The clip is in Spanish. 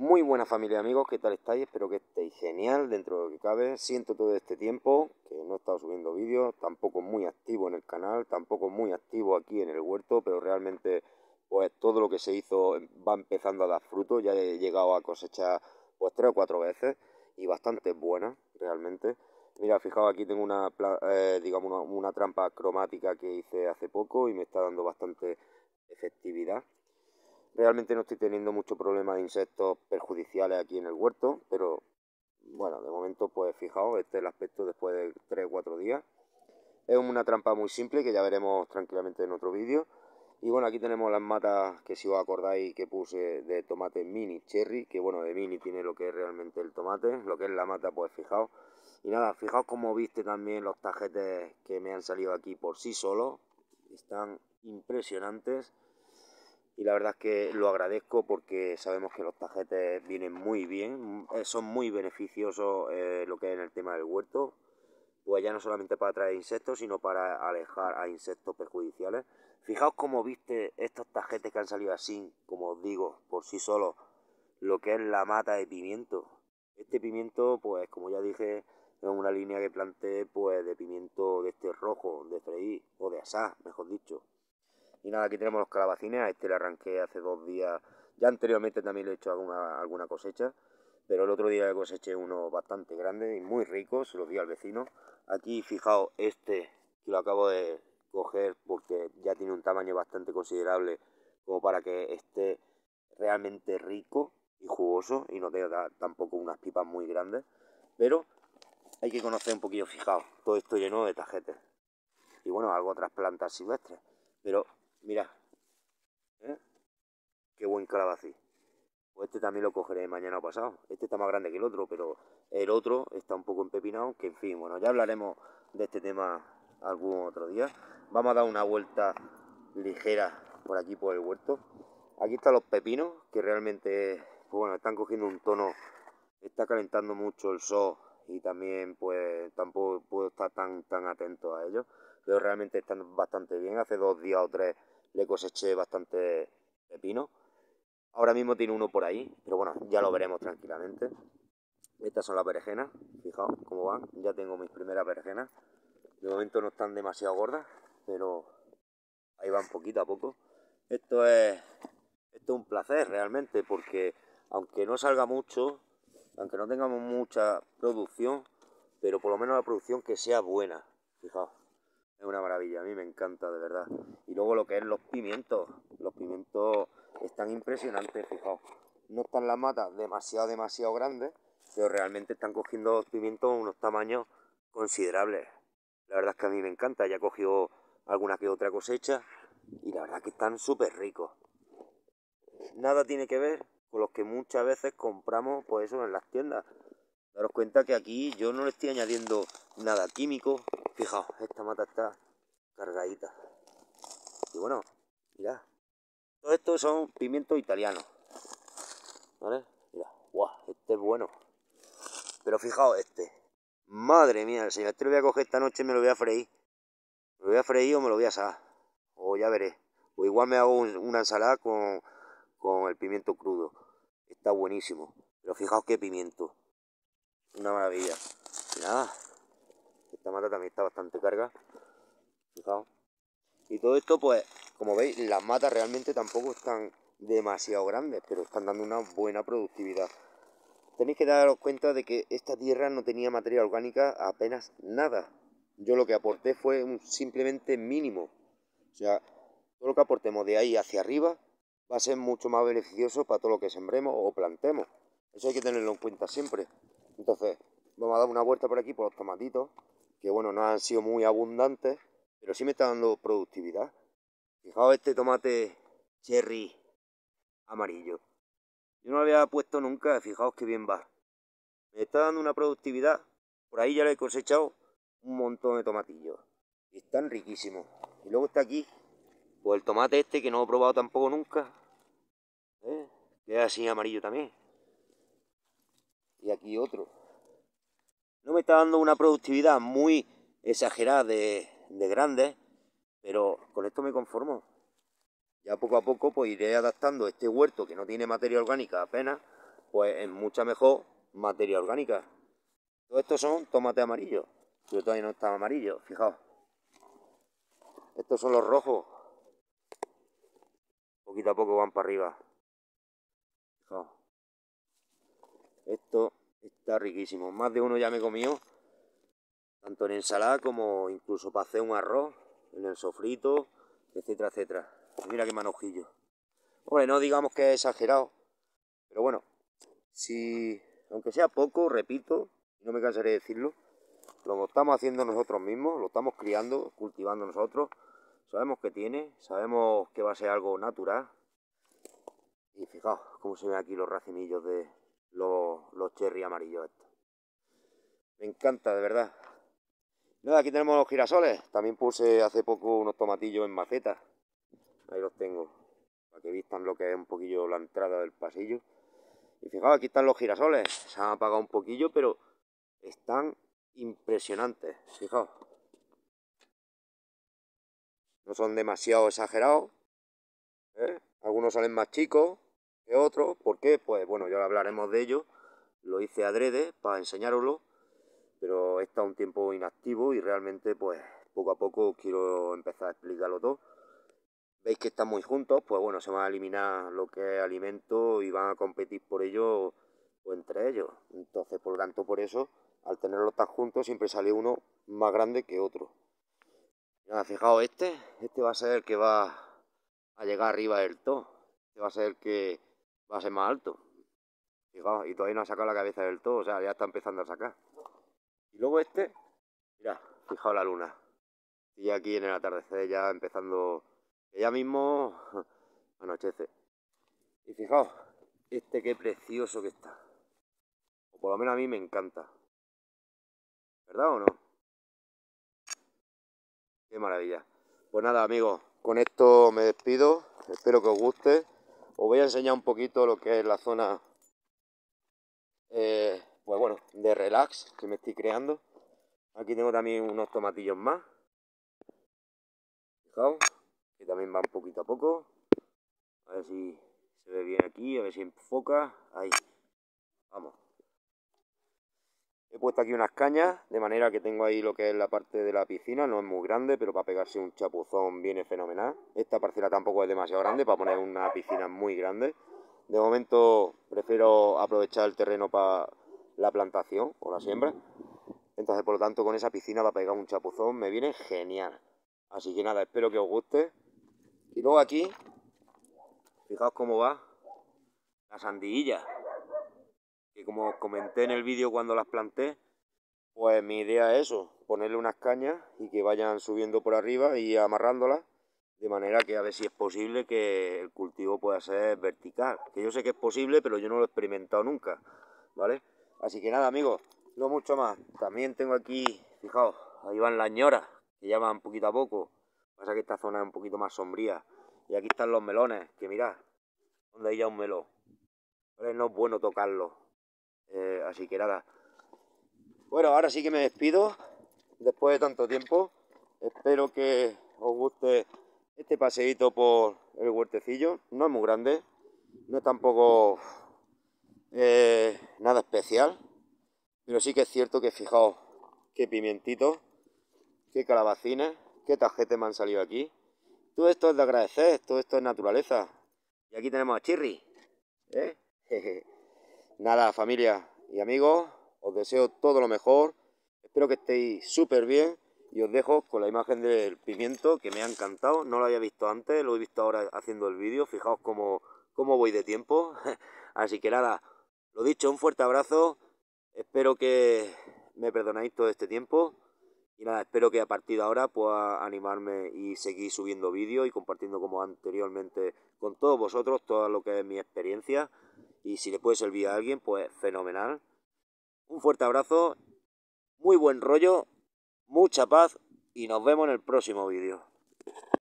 Muy buena familia de amigos, ¿qué tal estáis? Espero que estéis genial dentro de lo que cabe. Siento todo este tiempo que no he estado subiendo vídeos, tampoco muy activo en el canal, tampoco muy activo aquí en el huerto, pero realmente pues todo lo que se hizo va empezando a dar fruto. Ya he llegado a cosechar pues 3 o 4 veces y bastante buenas realmente. Mira, fijaos, aquí tengo digamos una trampa cromática que hice hace poco y me está dando bastante efectividad. Realmente no estoy teniendo mucho problema de insectos perjudiciales aquí en el huerto, pero bueno, de momento pues fijaos, este es el aspecto después de 3 o 4 días. Es una trampa muy simple que ya veremos tranquilamente en otro vídeo. Y bueno, aquí tenemos las matas que si os acordáis que puse de tomate mini cherry, que bueno, de mini tiene lo que es realmente el tomate, lo que es la mata pues fijaos. Y nada, fijaos cómo viste también los tajetes que me han salido aquí por sí solos, están impresionantes. Y la verdad es que lo agradezco porque sabemos que los tajetes vienen muy bien, son muy beneficiosos lo que es en el tema del huerto, pues ya no solamente para atraer insectos, sino para alejar a insectos perjudiciales. Fijaos cómo viste estos tajetes que han salido así, como os digo, por sí solos, lo que es la mata de pimiento. Este pimiento, pues como ya dije, es una línea que planté pues de pimiento de este rojo, de freír, o de asar, mejor dicho. Y nada, aquí tenemos los calabacines, a este le arranqué hace 2 días, ya anteriormente también le he hecho alguna cosecha, pero el otro día le coseché uno bastante grande y muy rico, se lo di al vecino. Aquí fijaos este, que lo acabo de coger porque ya tiene un tamaño bastante considerable como para que esté realmente rico y jugoso y no tenga tampoco unas pipas muy grandes, pero hay que conocer un poquillo, fijaos, todo esto lleno de tajetes y bueno, algo otras plantas silvestres, pero mira, ¿eh? Qué buen calabacín. Pues este también lo cogeré mañana o pasado. Este está más grande que el otro, pero el otro está un poco empepinado, que en fin, bueno, ya hablaremos de este tema algún otro día. Vamos a dar una vuelta ligera por aquí por el huerto. Aquí están los pepinos, que realmente, pues bueno, están cogiendo un tono, está calentando mucho el sol y también pues tampoco puedo estar tan atento a ellos, pero realmente están bastante bien. Hace 2 días o 3 le coseché bastante pepino. Ahora mismo tiene uno por ahí, pero bueno, ya lo veremos tranquilamente. Estas son las berenjenas, fijaos cómo van. Ya tengo mis primeras berenjenas. De momento no están demasiado gordas, pero ahí van poquito a poco. Esto es un placer realmente, porque aunque no salga mucho, aunque no tengamos mucha producción, pero por lo menos la producción que sea buena. Fijaos, es una maravilla, a mí me encanta de verdad. Y luego lo que es los pimientos están impresionantes, fijaos. No están las matas demasiado grandes, pero realmente están cogiendo los pimientos unos tamaños considerables. La verdad es que a mí me encanta, ya he cogido alguna que otra cosecha y la verdad que están súper ricos. Nada tiene que ver con los que muchas veces compramos pues eso en las tiendas. Daros cuenta que aquí yo no le estoy añadiendo nada químico. Fijaos, esta mata está cargadita. Y bueno, mirad. Todo esto son pimientos italianos. ¿Vale? Mira, guau, este es bueno. Pero fijaos este. Madre mía, el señor, este lo voy a coger esta noche y me lo voy a freír. Me lo voy a freír o me lo voy a asar. O ya veré. O igual me hago una ensalada con el pimiento crudo. Está buenísimo. Pero fijaos qué pimiento. Una maravilla. Y nada, esta mata también está bastante carga. Fijaos. Y todo esto, pues, como veis, las matas realmente tampoco están demasiado grandes, pero están dando una buena productividad. Tenéis que daros cuenta de que esta tierra no tenía materia orgánica apenas nada. Yo lo que aporté fue un simplemente mínimo. O sea, todo lo que aportemos de ahí hacia arriba va a ser mucho más beneficioso para todo lo que sembremos o plantemos. Eso hay que tenerlo en cuenta siempre. Entonces, vamos a dar una vuelta por aquí por los tomatitos, que bueno, no han sido muy abundantes, pero sí me está dando productividad. Fijaos este tomate cherry amarillo. Yo no lo había puesto nunca, fijaos qué bien va. Me está dando una productividad. Por ahí ya le he cosechado un montón de tomatillos. Y están riquísimos. Y luego está aquí, pues el tomate este que no he probado tampoco nunca. ¿Eh? Que es así amarillo también. Y aquí otro. No me está dando una productividad muy exagerada de grande, pero con esto me conformo. Ya poco a poco pues iré adaptando este huerto que no tiene materia orgánica apenas pues en mucha mejor materia orgánica. Todo estos son tomates amarillos, pero todavía no están amarillos, fijaos. Estos son los rojos. Poquito a poco van para arriba. Fijaos. Esto está riquísimo. Más de uno ya me he comido, tanto en ensalada como incluso para hacer un arroz, en el sofrito, etcétera, etcétera. Mira qué manojillo. Hombre, no digamos que es exagerado, pero bueno, si, aunque sea poco, repito, no me cansaré de decirlo, lo estamos haciendo nosotros mismos, lo estamos criando, cultivando nosotros, sabemos que tiene, sabemos que va a ser algo natural. Y fijaos cómo se ven aquí los racimillos de los cherry amarillos estos. Me encanta, de verdad. Nada, aquí tenemos los girasoles. También puse hace poco unos tomatillos en maceta. Ahí los tengo, para que vistan lo que es un poquillo la entrada del pasillo. Y fijaos, aquí están los girasoles. Se han apagado un poquillo, pero están impresionantes. Fijaos. No son demasiado exagerados, ¿eh? Algunos salen más chicos que otros. ¿Por qué? Pues bueno, ya hablaremos de ello. Lo hice adrede para enseñároslo, pero he estado un tiempo inactivo y realmente pues poco a poco quiero empezar a explicarlo todo. Veis que están muy juntos, pues bueno, se van a eliminar lo que es alimento y van a competir por ello pues, entre ellos. Entonces, por lo tanto, por eso, al tenerlos tan juntos, siempre sale uno más grande que otro. Nada, fijaos, este va a ser el que va a llegar arriba del todo. Este va a ser el que va a ser más alto. Fijaos, y todavía no ha sacado la cabeza del todo, o sea, ya está empezando a sacar. Y luego este, mirad, fijaos la luna. Y aquí en el atardecer ya empezando, que ya mismo anochece. Y fijaos, este qué precioso que está. O por lo menos a mí me encanta. ¿Verdad o no? Qué maravilla. Pues nada, amigos, con esto me despido. Espero que os guste. Os voy a enseñar un poquito lo que es la zona, pues bueno, de relax que me estoy creando. Aquí tengo también unos tomatillos más. Fijaos, que también van poquito a poco. A ver si se ve bien aquí, a ver si enfoca. Ahí, vamos. He puesto aquí unas cañas, de manera que tengo ahí lo que es la parte de la piscina. No es muy grande, pero para pegarse un chapuzón viene fenomenal. Esta parcela tampoco es demasiado grande para poner una piscina muy grande. De momento prefiero aprovechar el terreno para la plantación o la siembra. Entonces, por lo tanto, con esa piscina para pegar un chapuzón me viene genial. Así que nada, espero que os guste. Y luego aquí, fijaos cómo va la sandiguilla, que como os comenté en el vídeo cuando las planté, pues mi idea es eso, ponerle unas cañas y que vayan subiendo por arriba y amarrándolas, de manera que a ver si es posible que el cultivo pueda ser vertical. Que yo sé que es posible, pero yo no lo he experimentado nunca, ¿vale? Así que nada, amigos, no mucho más. También tengo aquí, fijaos, ahí van las ñoras, que ya van poquito a poco. Pasa que esta zona es un poquito más sombría. Y aquí están los melones, que mirad, donde hay ya un melón. ¿Vale? No es bueno tocarlo. Así que nada. Bueno, ahora sí que me despido, después de tanto tiempo. Espero que os guste este paseíto por el huertecillo. No es muy grande, no es tampoco nada especial, pero sí que es cierto que fijaos qué pimientitos, qué calabacines, qué tajetes me han salido aquí. Todo esto es de agradecer, todo esto es naturaleza. Y aquí tenemos a Chirri, ¿eh? Nada, familia y amigos, os deseo todo lo mejor. Espero que estéis súper bien y os dejo con la imagen del pimiento que me ha encantado. No lo había visto antes, lo he visto ahora haciendo el vídeo. Fijaos cómo voy de tiempo. Así que nada, lo dicho, un fuerte abrazo. Espero que me perdonáis todo este tiempo. Y nada, espero que a partir de ahora pueda animarme y seguir subiendo vídeos y compartiendo como anteriormente con todos vosotros todo lo que es mi experiencia. Y si le puede servir a alguien, pues fenomenal. Un fuerte abrazo, muy buen rollo, mucha paz y nos vemos en el próximo vídeo.